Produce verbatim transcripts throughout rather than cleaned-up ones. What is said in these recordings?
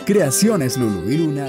Creaciones Lulu y Lunar.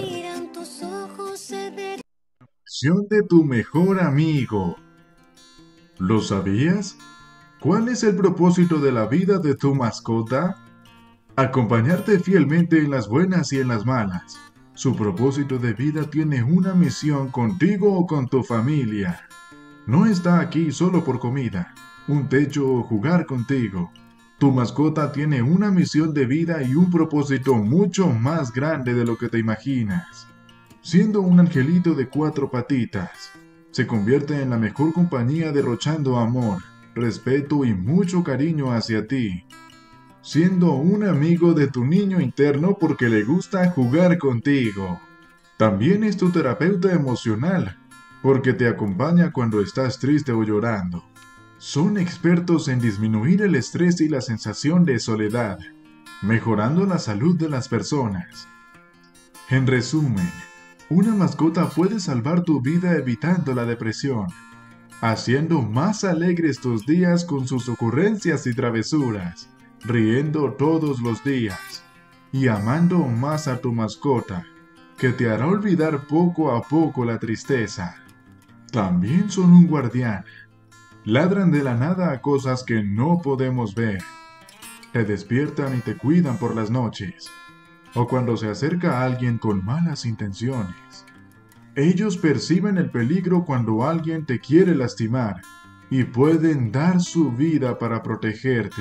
Acción de tu mejor amigo. ¿Lo sabías? ¿Cuál es el propósito de la vida de tu mascota? Acompañarte fielmente en las buenas y en las malas. Su propósito de vida tiene una misión contigo o con tu familia. No está aquí solo por comida, un techo o jugar contigo. Tu mascota tiene una misión de vida y un propósito mucho más grande de lo que te imaginas. Siendo un angelito de cuatro patitas, se convierte en la mejor compañía derrochando amor, respeto y mucho cariño hacia ti. Siendo un amigo de tu niño interno porque le gusta jugar contigo. También es tu terapeuta emocional, porque te acompaña cuando estás triste o llorando. Son expertos en disminuir el estrés y la sensación de soledad, mejorando la salud de las personas. En resumen, una mascota puede salvar tu vida evitando la depresión, haciendo más alegres tus días con sus ocurrencias y travesuras, riendo todos los días, y amando más a tu mascota, que te hará olvidar poco a poco la tristeza. También son un guardián. Ladran de la nada a cosas que no podemos ver. Te despiertan y te cuidan por las noches, o cuando se acerca alguien con malas intenciones. Ellos perciben el peligro cuando alguien te quiere lastimar y pueden dar su vida para protegerte.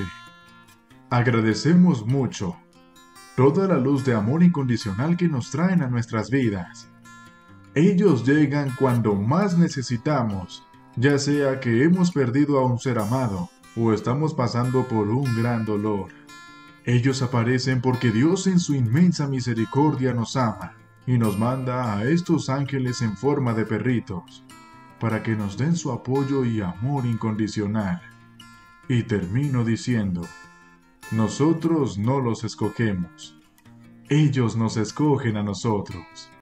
Agradecemos mucho toda la luz de amor incondicional que nos traen a nuestras vidas. Ellos llegan cuando más necesitamos, ya sea que hemos perdido a un ser amado o estamos pasando por un gran dolor. Ellos aparecen porque Dios en su inmensa misericordia nos ama y nos manda a estos ángeles en forma de perritos para que nos den su apoyo y amor incondicional. Y termino diciendo, nosotros no los escogemos, ellos nos escogen a nosotros.